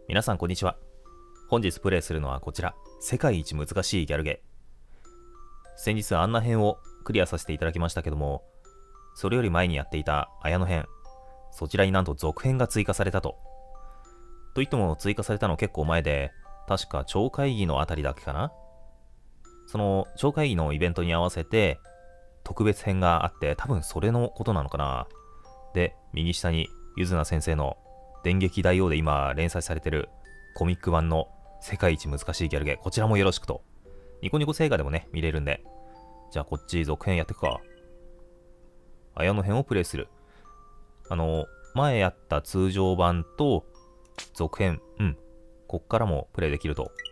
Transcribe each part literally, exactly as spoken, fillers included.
皆さんこんにちは。本日プレイするのはこちら、世界一難しいギャルゲー。先日アンナ編をクリアさせていただきましたけども、それより前にやっていた綾野編、そちらになんと続編が追加されたと。といっても追加されたの結構前で、確か超会議のあたりだけかな。その超会議のイベントに合わせて特別編があって、多分それのことなのかな。で、右下にゆずな先生の電撃大王で今連載されてるコミック版の世界一難しいギャルゲー、こちらもよろしくと。ニコニコ星画でもね、見れるんで。じゃあこっち続編やっていくか。綾野編をプレイする。あの、前やった通常版と続編、うん。こっからもプレイできると。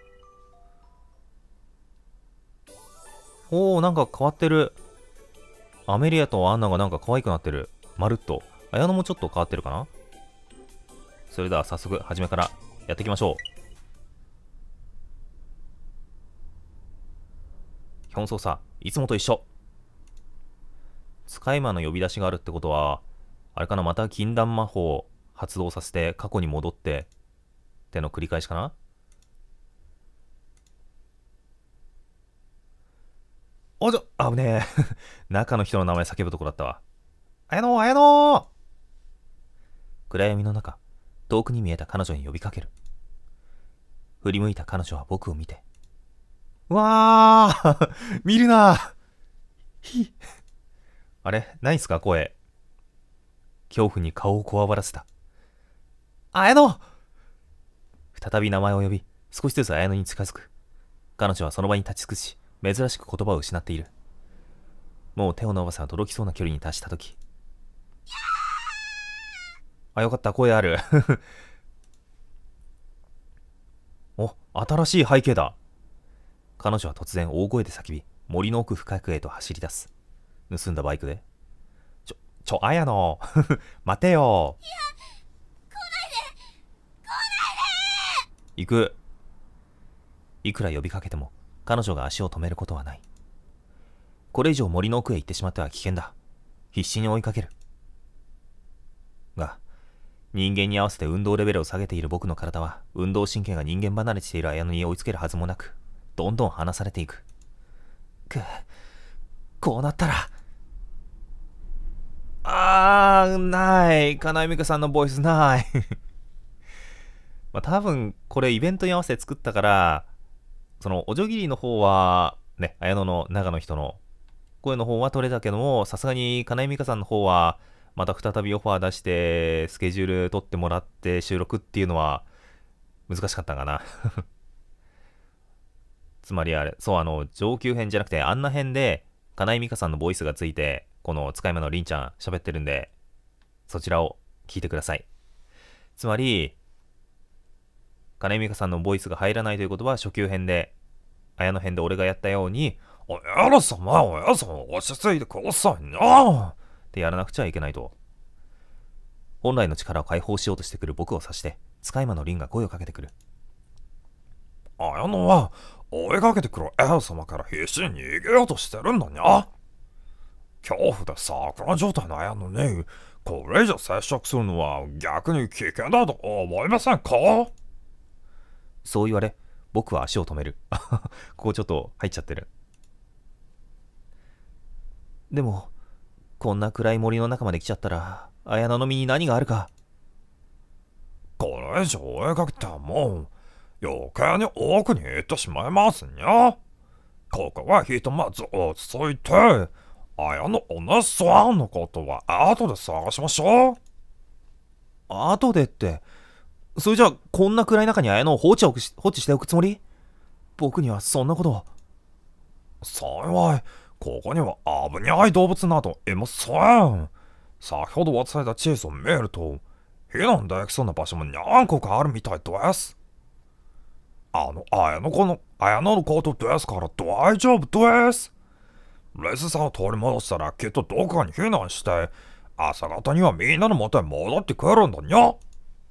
おー、なんか変わってる。アメリアとアンナがなんか可愛くなってる。まるっと。綾野もちょっと変わってるかな。それでは早速、初めからやっていきましょう。基本操作、いつもと一緒。使い魔の呼び出しがあるってことは、あれかな、また禁断魔法を発動させて過去に戻って、っての繰り返しかな。おじょ、あぶねえ。中の人の名前叫ぶとこだったわ。綾野、綾野。暗闇の中、遠くに見えた彼女に呼びかける。振り向いた彼女は僕を見て。わー見るなひあれ何っすか声。恐怖に顔をこわばらせた。綾野。再び名前を呼び、少しずつ綾野に近づく。彼女はその場に立ち尽くし、珍しく言葉を失っている。もう手を伸ばせば届きそうな距離に達したとき。あ、よかった、声ある。お、新しい背景だ。彼女は突然大声で叫び、森の奥深くへと走り出す。盗んだバイクで。ちょ、ちょ、綾野。待てよ。いや、来ないで。来ないで。行く。いくら呼びかけても、彼女が足を止めることはない。これ以上森の奥へ行ってしまっては危険だ。必死に追いかける。が、人間に合わせて運動レベルを下げている僕の体は、運動神経が人間離れしている綾野に追いつけるはずもなく、どんどん離されていく。く、こうなったら。あー、ない。金井美香さんのボイスない。まあ多分、これイベントに合わせて作ったから、その、おじょぎりの方は、ね、綾野の長の人の声の方は取れたけども、さすがに金井美香さんの方は、また再びオファー出して、スケジュール取ってもらって収録っていうのは、難しかったかな。つまりあれ、そう、あの、上級編じゃなくて、あんな編で、金井美香さんのボイスがついて、この使い魔のりんちゃん喋ってるんで、そちらを聞いてください。つまり、金井美香さんのボイスが入らないということは、初級編で、綾野編で俺がやったように、おやら様、おやら様、落ち着いてくださいなってやらなくちゃいけないと。本来の力を解放しようとしてくる僕を指して、使い魔のりんが声をかけてくる。綾野は、追いかけてくるエア様から必死に逃げようとしてるんだにゃ。恐怖で桜状態の綾野に、これ以上接触するのは逆に危険だと思いませんか。そう言われ、僕は足を止める。ここちょっと入っちゃってる。でも、こんな暗い森の中まで来ちゃったら、綾野の身に何があるか。これ以上追いかけてはもう、余計に奥に行ってしまいますにゃ。ここはひとまず落ち着いて、綾野お姉さんのことは後で探しましょう。後でって、それじゃあこんな暗い中に綾野を放置を放置しておくつもり？僕にはそんなこと。幸い、ここには危ない動物などいません。先ほど渡された地図を見ると、避難できそうな場所も何個かあるみたいです。あの、綾野子の、綾野のことですから大丈夫です。レスさんを取り戻したらきっとどこかに避難して、朝方にはみんなの元へ戻ってくるんだにゃ。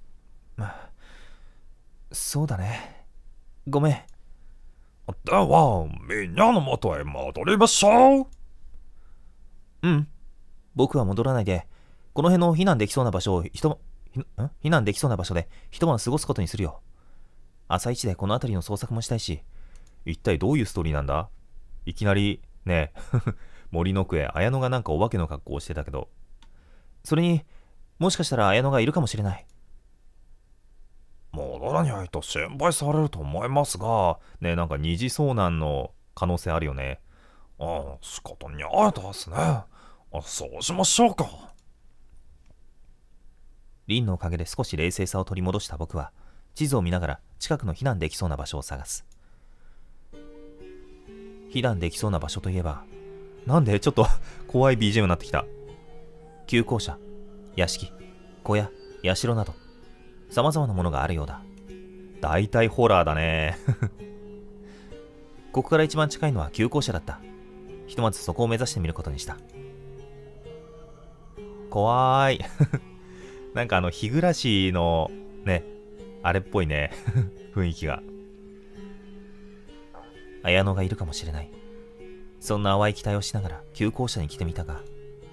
そうだね。ごめん。では、みんなの元へ戻りましょう。うん。僕は戻らないで、この辺の避難できそうな場所をひと、避難できそうな場所で一晩過ごすことにするよ。 朝一でこの辺りの捜索もしたいし、一体どういうストーリーなんだ？いきなり、ねえ、森の奥へ綾乃がなんかお化けの格好をしてたけど。それに、もしかしたら綾乃がいるかもしれない。戻らないと心配されると思いますが、ねえ、なんか二次遭難の可能性あるよね。ああ、仕方ないですね。あ、そうしましょうか。リンのおかげで少し冷静さを取り戻した僕は、地図を見ながら近くの避難できそうな場所を探す。避難できそうな場所といえば、なんでちょっと怖い ビージーエム になってきた。旧校舎、屋敷、小屋、社など、様々なものがあるようだ。だいたいホラーだね。ここから一番近いのは旧校舎だった。ひとまずそこを目指してみることにした。怖い。なんかあの日暮らしのね、あれっぽいね、雰囲気が。綾乃がいるかもしれない。そんな淡い期待をしながら旧校舎に来てみたが、は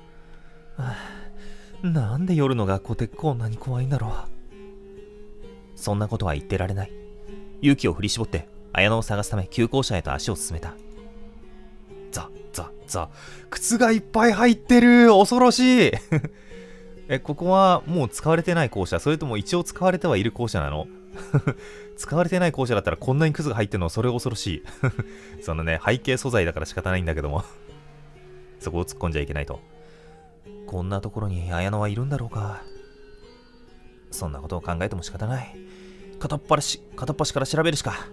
あ、なんで夜の学校ってこんなに怖いんだろう。そんなことは言ってられない。勇気を振り絞って綾乃を探すため旧校舎へと足を進めた。ザザザ、靴がいっぱい入ってる。恐ろしい。え、ここはもう使われてない校舎、それとも一応使われてはいる校舎なの？使われてない校舎だったらこんなにクズが入ってるのはそれ恐ろしい。そのね、背景素材だから仕方ないんだけども。そこを突っ込んじゃいけないと。こんなところに綾乃はいるんだろうか。そんなことを考えても仕方ない。片っ端片っ端から調べるしか。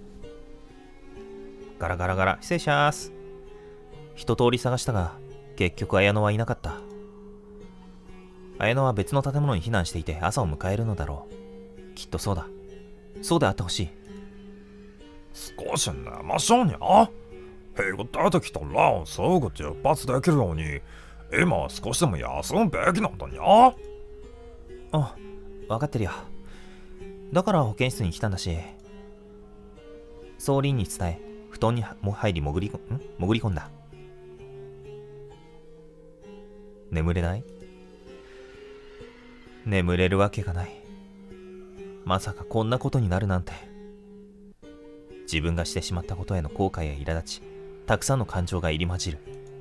ガラガラガラ、失礼します。一通り探したが、結局綾乃はいなかった。綾乃は別の建物に避難していて朝を迎えるのだろう。きっとそうだ。そうであってほしい。少し寝ましょうにゃ。日が出てきたらすぐ出発できるように、今は少しでも休むべきなんだにゃ。あ、分かってるよ。だから保健室に来たんだし。総理に伝え、布団にも入り潜りん潜り込んだ。眠れない？眠れるわけがない。まさかこんなことになるなんて。自分がしてしまったことへの後悔や苛立ち、たくさんの感情が入り混じる。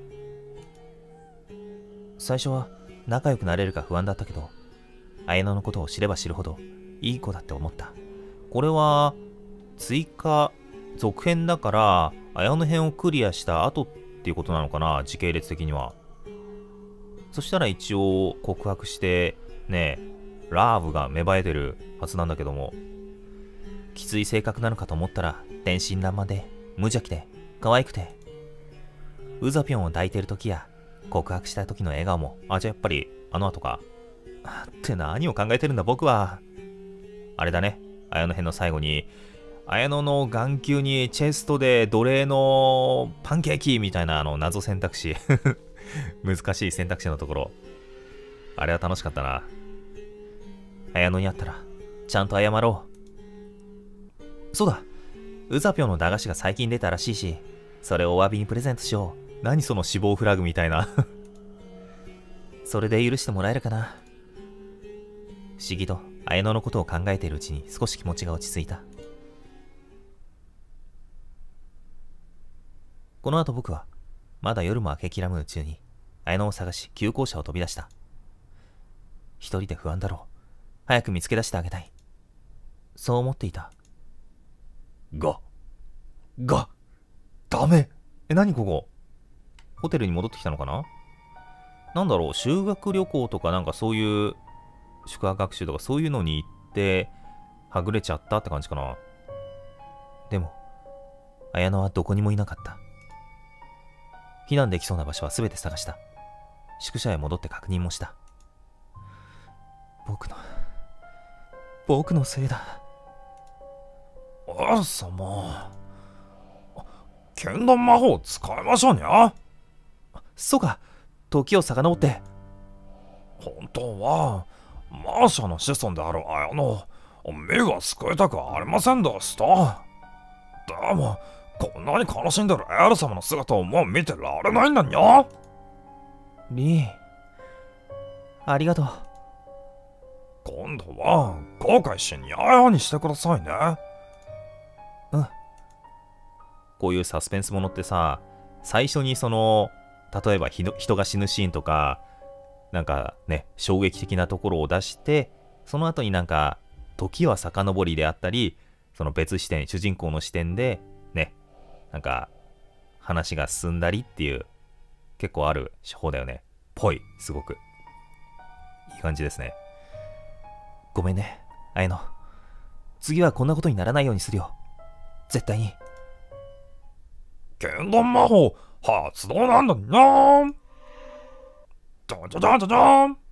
最初は仲良くなれるか不安だったけど、綾乃のことを知れば知るほどいい子だって思った。これは追加続編だから、綾乃編をクリアした後っていうことなのかな、時系列的には。そしたら一応告白してねえ、ラブが芽生えてるはずなんだけども、きつい性格なのかと思ったら天真爛漫で無邪気で可愛くて、ウザピョンを抱いてる時や告白した時の笑顔も、あ、じゃあやっぱりあの後か。って何を考えてるんだ僕は。あれだね、綾乃編の最後に綾乃の眼球にチェストで奴隷のパンケーキみたいなあの謎選択肢。難しい選択肢のところ、あれは楽しかったな。綾乃に会ったらちゃんと謝ろう。そうだ、ウザピョンの駄菓子が最近出たらしいし、それをお詫びにプレゼントしよう。何その死亡フラグみたいな。それで許してもらえるかな。不思議と綾乃のことを考えているうちに少し気持ちが落ち着いた。この後僕はまだ夜も明けきらむうちに綾乃を探し旧校舎を飛び出した。一人で不安だろう。早く見つけ出してあげたい。そう思っていた。が、が、ダメ。え、何ここ？ホテルに戻ってきたのかな？なんだろう、修学旅行とかなんかそういう宿泊学習とかそういうのに行ってはぐれちゃったって感じかな。でも綾乃はどこにもいなかった。避難できそうな場所は全て探した。宿舎へ戻って確認もした。僕の僕のせいだ。あらさま、剣断魔法使いましょうにゃ。そうか、時を遡って。本当はマーシャの子孫である綾乃、目が救いたくありませんでした。でもこんなに悲しんでるエル様の姿をもう見てられないんだにゃ。リー、ありがとう。今度は後悔しにゃようにしてくださいね。 うん。こういうサスペンスものってさ、最初にその、例えば人人が死ぬシーンとか、なんかね、衝撃的なところを出して、その後になんか、時は遡りであったり、その別視点、主人公の視点で、ね、なんか、話が進んだりっていう、結構ある手法だよね。ぽい、すごく。いい感じですね。ごめんね、綾乃。次はこんなことにならないようにするよ。絶対に。剣断魔法発動なんだにゃーん。じゃじゃじゃじゃじゃん。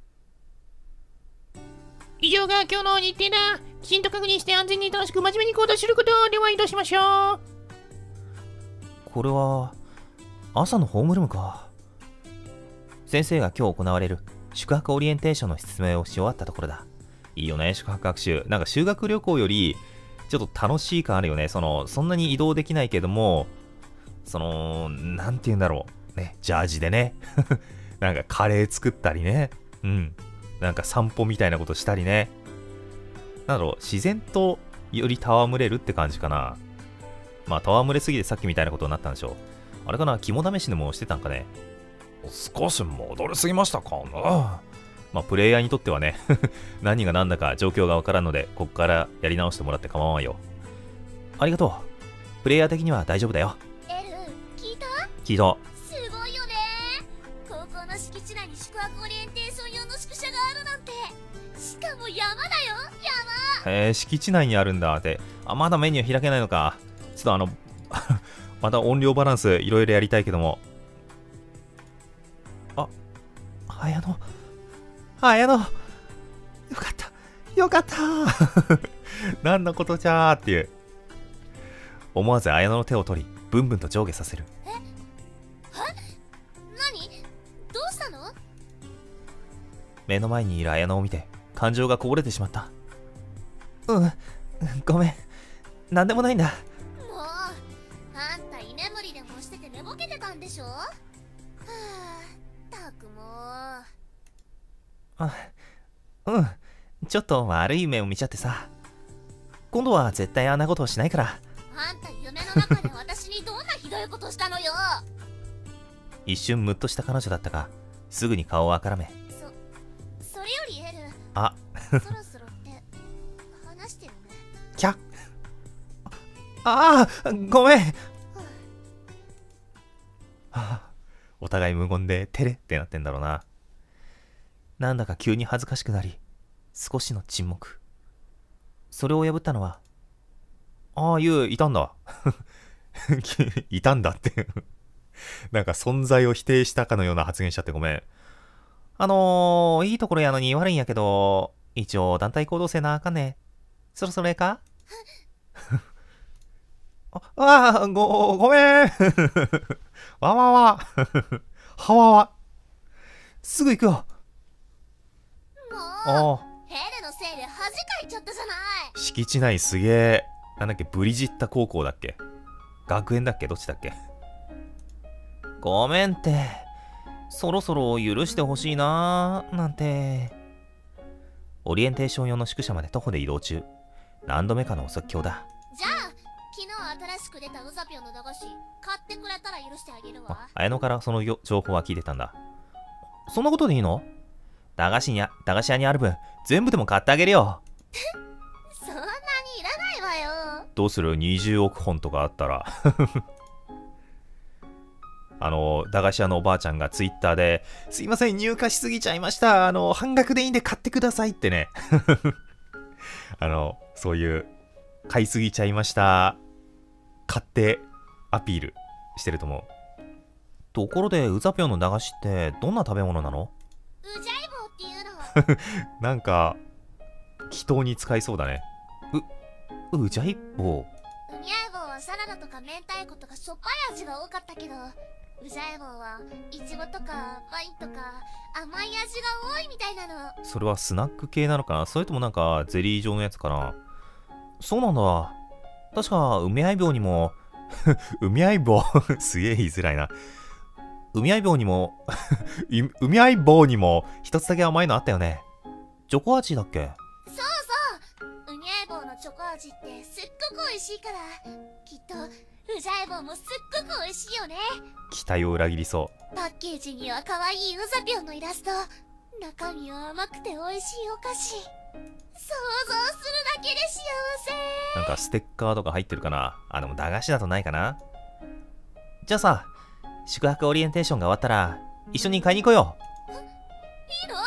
以上が今日の日程だ。きちんと確認して安全に楽しく真面目に行動することでは移動しましょう。 これは朝のホームルームか。先生が今日行われる宿泊オリエンテーションの説明をし終わったところだ。いいよね、宿泊学習。なんか修学旅行よりちょっと楽しい感あるよね。そのそんなに移動できないけども、そのなんて言うんだろうね、ジャージでねなんかカレー作ったりね、うん、なんか散歩みたいなことしたりね。なんだろう、自然とより戯れるって感じかな。まあ戯れすぎてさっきみたいなことになったんでしょう。あれかな、肝試しでもしてたんかね。少し戻りすぎましたかな。まあプレイヤーにとってはね何が何だか状況がわからんので、ここからやり直してもらって構わんよ。ありがとう。プレイヤー的には大丈夫だよ。 エル、聞いた？ 聞いた。 すごいよね。高校の敷地内に宿泊オリエンテーション用の宿舎があるなんて。しかも山だよ、山。 へえ、敷地内にあるんだって。あ、まだメニュー開けないのか。ちょっとあのまた音量バランスいろいろやりたいけども。あ、綾乃、綾乃、よかった、よかった何のことじゃーっていう。思わず綾乃の手を取り、ブンブンと上下させる。 え？え？何？どうしたの？ 目の前にいる綾乃を見て、感情がこぼれてしまった。うん、ごめん。なんでもないんだ。 もう、あんた居眠りでもしてて寝ぼけてたんでしょ？はあ、たくもう。 あ、うん、ちょっと悪い夢を見ちゃってさ。今度は絶対あんなことをしないから。 あんた夢の中で私にどんなひどいことしたのよ。 一瞬ムッとした彼女だったが、すぐに顔をあからめ。 そ、それよりエル。 あそろそろって話してるね。 キャッ。ああ、ごめん。はあ、お互い無言でテレってなってんだろうな。なんだか急に恥ずかしくなり、少しの沈黙。それを破ったのは、ああ、ユウいたんだ。いたんだってなんか存在を否定したかのような発言しちゃってごめん。あのー、いいところやのに悪いんやけど、一応団体行動せなあかんね。そろそろええかああ、ご、ごめんわわわはわわすぐ行くよ。 もうああ、 エルのせいで恥かいちゃったじゃない。 敷地内すげえ。なんだっけ、ブリジッタ高校だっけ、学園だっけ、どっちだっけ。ごめんって、そろそろ許してほしいなーなんて。オリエンテーション用の宿舎まで徒歩で移動中。何度目かのお即興だ。 じゃあ昨日新しく出たウザピョンの駄菓子買ってくれたら許してあげるわ。 あ、綾乃からそのよ情報は聞いてたんだ。そんなことでいいの？駄菓子にあ駄菓子屋にある分全部でも買ってあげるよ。 そんなにいらないわよ。 どうする？にじゅうおくほんとかあったらあの駄菓子屋のおばあちゃんがツイッターで、すいません入荷しすぎちゃいました、あの半額でいいんで買ってくださいってねあのそういう買いすぎちゃいました買ってアピールしてると思う。ところでウザぴょんの駄菓子ってどんな食べ物なの？ うじゃい棒っていうの。 なんか祈祷に使いそうだね。ううじゃい棒。 うにゃい棒はサラダとか明太子とかしょっぱい味が多かったけど、うじゃい棒はいちごとかワインとか甘い味が多いみたいなの。 それはスナック系なのかな、それともなんかゼリー状のやつかな。そうなんだ。確か梅相棒にも梅相棒すげえ言いづらいな。梅相棒にも梅相棒にも一つだけ甘いのあったよね。チョコ味だっけ？ そうそう、うにゃい棒ののチョコ味ってすっごく美味しいから、きっとウジャエボンもすっごく美味しいよね。 期待を裏切りそパッケージには可愛いウザピョンのイラスト、中身は甘くて美味しいお菓子。想像するだけで幸せ。 う。なんかステッカーとか入ってるかな。あ、でも駄菓子だとないかな。じゃあさ、宿泊オリエンテーションが終わったら一緒に買いに行こうよ。 いいの？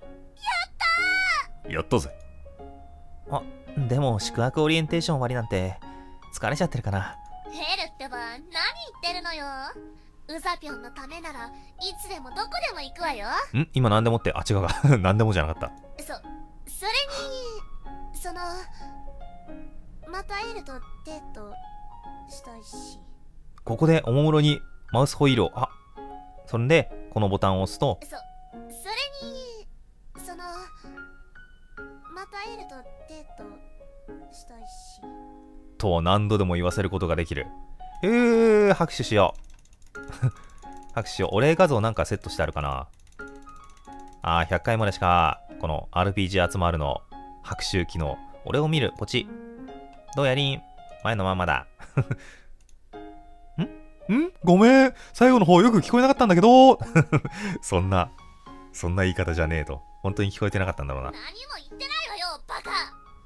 やったぜ。あ、でも宿泊オリエンテーション終わりなんて疲れちゃってるかな。 ヘルってば何言ってるのよ。ウザピョンのためならいつでもどこでも行くわよ。 ん今何でもって、あ、違うか。何でもじゃなかった。 そ、それに、その、またエルとデートしたいし。 ここでおもむろにマウスホイールを、あ、それでこのボタンを押すと、 そ、それに、その、またエルとデートしたいし。 と何度でも言わせることができる。えー、拍手しよう。拍手しよう。お礼画像なんかセットしてあるかな。あー、ひゃっかいまでしか、この アールピージー 集まるの拍手機能。俺を見る、ポチ。どうやりん。前のままだ。んんごめん。最後の方よく聞こえなかったんだけど。そんな、そんな言い方じゃねえと。本当に聞こえてなかったんだろうな。 何も言ってないわよ、バカ。てか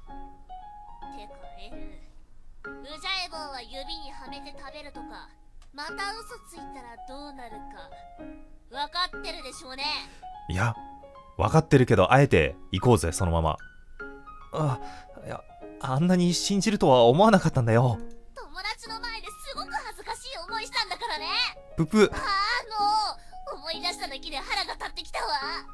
エル、ウジャエボンは指にはめて食べるとか、また嘘ついたらどうなるか分かってるでしょうね。 いや、分かってるけど、あえて行こうぜ、そのまま。あ、いや、あんなに信じるとは思わなかったんだよ。 友達の前ですごく恥ずかしい思いしたんだからね。 ぷぷ。 ああ、もう思い出しただけで腹が立ってきたわ。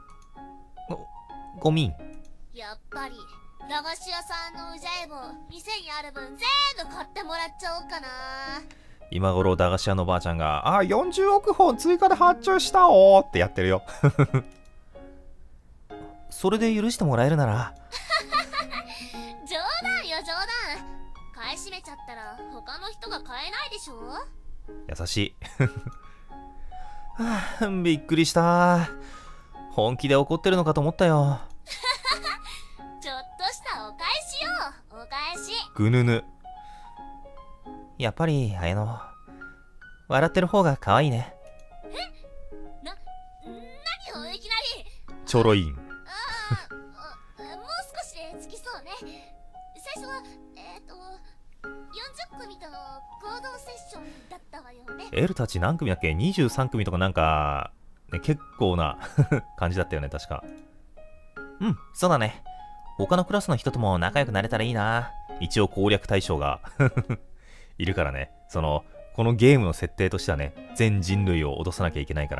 ごみん。 やっぱり駄菓子屋さんのウジャエボン、店にある分全部買ってもらっちゃおうかな。 今頃駄菓子屋のばあちゃんが、あ、よんじゅうおくほん追加で発注したおーってやってるよ。それで許してもらえるなら。 冗談よ冗談。買い占めちゃったら他の人が買えないでしょ。 優しい。はあ、びっくりした。本気で怒ってるのかと思ったよ。 ちょっとしたお返しよ、お返し。 ぐぬぬ。やっぱり綾乃、笑ってる方が可愛いね。 え？な、何をいきなり。 ちょろいん。 ああ、もう少しで着きそうね。最初はえっとよんじゅっくみとの合同セッションだったわよね。 エルたち何組だっけ？ にじゅうさん 組とかなんか、ね、結構な感じだったよね、確か。うん、そうだね。他のクラスの人とも仲良くなれたらいいな。一応攻略対象がいるからね。その、このゲームの設定としてはね、全人類を脅さなきゃいけないから。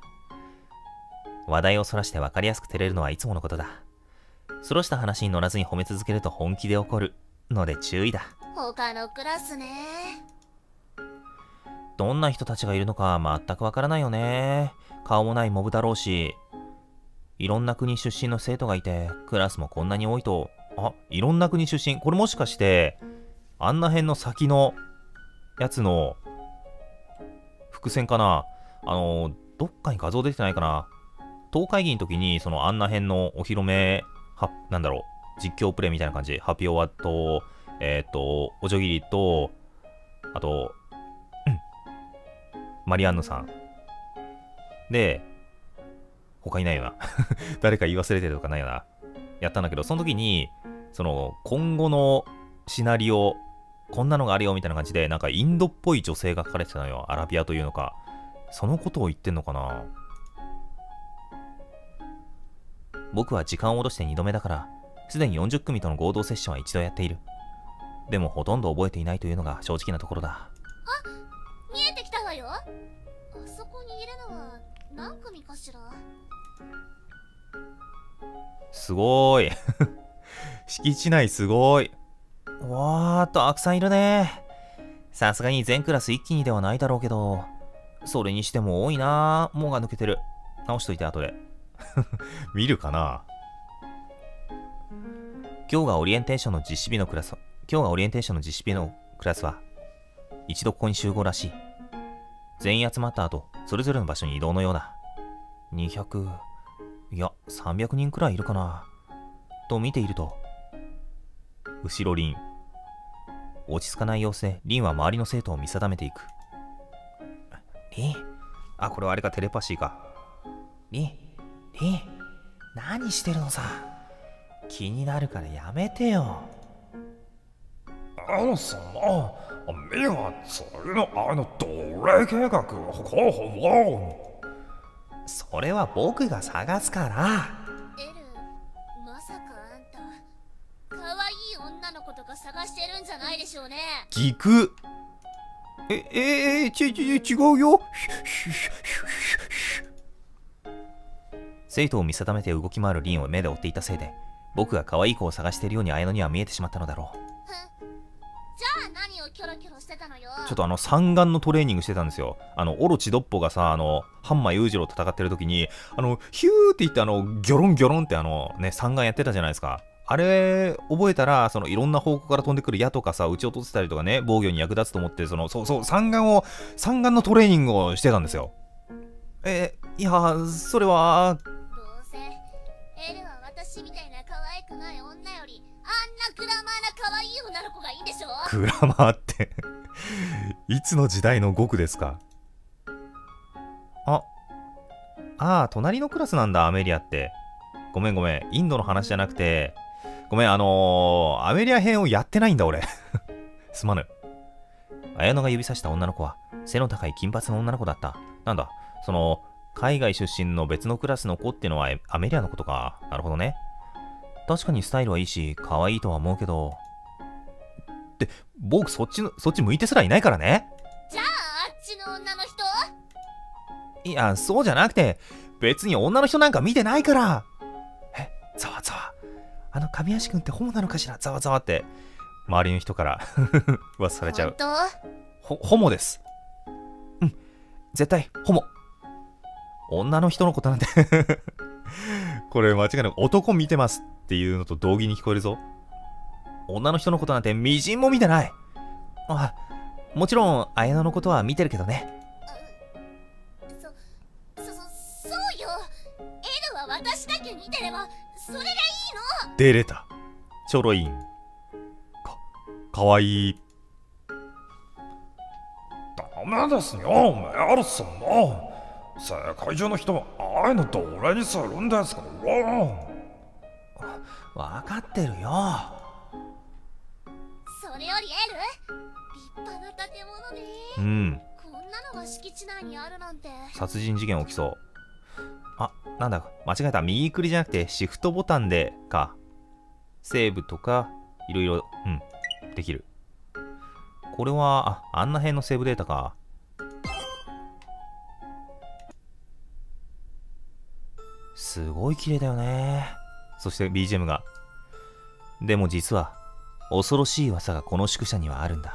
話題をそらして分かりやすく照れるのはいつものことだ。そろした話に乗らずに褒め続けると本気で怒るので注意だ。 他のクラスね。 どんな人たちがいるのか全くわからないよね。顔もないモブだろうし、いろんな国出身の生徒がいて、クラスもこんなに多いと、あ、いろんな国出身。これもしかして、あんな辺の先のやつの伏線かな。あの、どっかに画像出てないかな。党会議の時に、そのあんな辺のお披露目、は、なんだろう、実況プレイみたいな感じ。ハピオワと、えっと、おじょぎりと、あと、うん、マリアンヌさん。で、他いないよな。誰か言い忘れてるとかないよな。やったんだけど、その時に、その、今後のシナリオ、こんなのがあるよみたいな感じで、なんかインドっぽい女性が書かれてたのよ。アラビアというのか。そのことを言ってんのかな。僕は時間を戻してにどめだから、すでによんじゅっくみとの合同セッションは一度やっている。でもほとんど覚えていないというのが正直なところだ。 あ、見えてきたわよ。あそこにいるのは何組かしら。 すごーい。敷地内すごい。わーっとたくさんいるね。さすがに全クラス一気にではないだろうけど、それにしても多いな。もうが抜けてる。直しといて後で。見るかな。今日がオリエンテーションの実施日のクラス今日がオリエンテーションの実施日のクラスは一度ここに集合らしい。全員集まった後、それぞれの場所に移動のようだ。にひゃく、いやさんびゃくにんくらいいるかなと見ていると、 後ろリン。落ち着かない様子で、リンは周りの生徒を見定めていく。リン。あ、これはあれか、テレパシーか。リン。リン。何してるのさ。気になるからやめてよ。 あのさ、ミは次のあの奴隷計画候補を。 それは僕が探すから。 エル、まさかあんた可愛い女の子とか探してるんじゃないでしょうね。 ギク。 え、えー、ち、ち、違うよ。 生徒を見定めて動き回るリンを目で追っていたせいで、僕が可愛い子を探しているように綾乃には見えてしまったのだろう。 じゃあ何をキョロキョロしてたのよ。 ちょっとあの三眼のトレーニングしてたんですよ。あのオロチドッポがさ、あのハンマー裕次郎と戦ってる時に、あのヒューって言ってあのギョロンギョロンってあのね三眼やってたじゃないですか。あれ覚えたら、そのいろんな方向から飛んでくる矢とかさ、撃ち落とせたりとかね、防御に役立つと思って、そのそうそう三眼を三眼のトレーニングをしてたんですよ。えいやそれはどうせエルは私みたいな可愛くない女よりあんなグラマーな可愛い女の子がいいんでしょ。 グラマーっていつの時代の語句ですか。あああ、隣のクラスなんだ、アメリアって。ごめんごめん、インドの話じゃなくて、ごめん、あのー、アメリア編をやってないんだ俺すまぬ。綾乃が指さした女の子は背の高い金髪の女の子だった。なんだその海外出身の別のクラスの子っていうのはアメリアのことか。なるほどね。確かにスタイルはいいし可愛いとは思うけど、って僕そっちのそっち向いてすらいないからね。 じゃああっちの女の人。 いやそうじゃなくて、別に女の人なんか見てないから。えざわざわ、あの神足くんってホモなのかしら、ざわざわって周りの人から噂されちゃう。ほホモです。うん絶対ホモ。女の人のことなんてこれ間違いなく男見てますっていうのと同義に聞こえるぞ。女の人のことなんてみじんも見てない。あ、もちろん綾乃のことは見てるけどね。 そ、そ、そ、そうよ。エルは私だけ見てればそれがいいの。 出れた。ちょろいん。か、かわいい。 ダメですよ、メルさんも。世界中の人はああいうの奴隷にするんですから。 わかってるよ。 それよりエル、立派な建物ね。 うん。 こんなのが敷地内にあるなんて。 殺人事件起きそう。あ、なんだ間違えた。右クリじゃなくてシフトボタンでか。セーブとかいろいろうんできる。これはああんな辺のセーブデータか。すごい綺麗だよね。そして ビージーエム が。でも実は恐ろしい噂がこの宿舎にはあるんだ。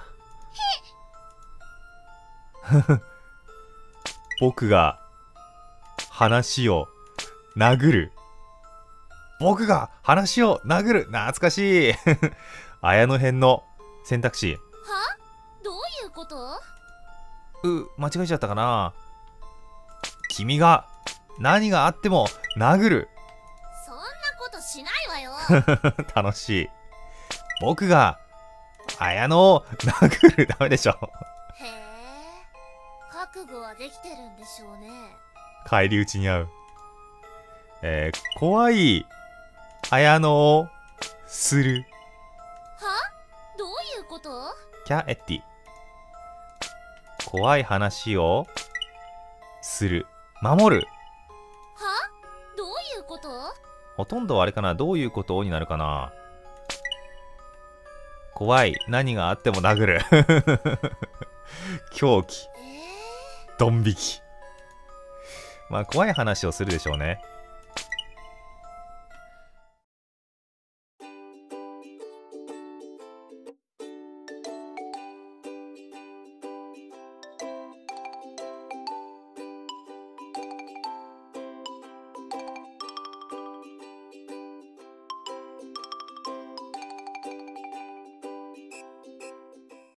僕が話を殴る。僕が話を殴る。懐かしい。綾乃編の選択肢。 は？どういうこと？ う、間違えちゃったかな。君が何があっても殴る。 そんなことしないわよ。 楽しい。僕が綾乃を殴る。ダメでしょ。 へえ、覚悟はできてるんでしょうね。 返り討ちに合う。えー、怖い綾乃をする。 は？どういうこと？ キャエティ。怖い話をする。守る。 は？どういうこと？ ほとんどあれかな。どういうことになるかな。怖い。何があっても殴る。狂気。 えー、 ドン引き。まあ怖い話をするでしょうね。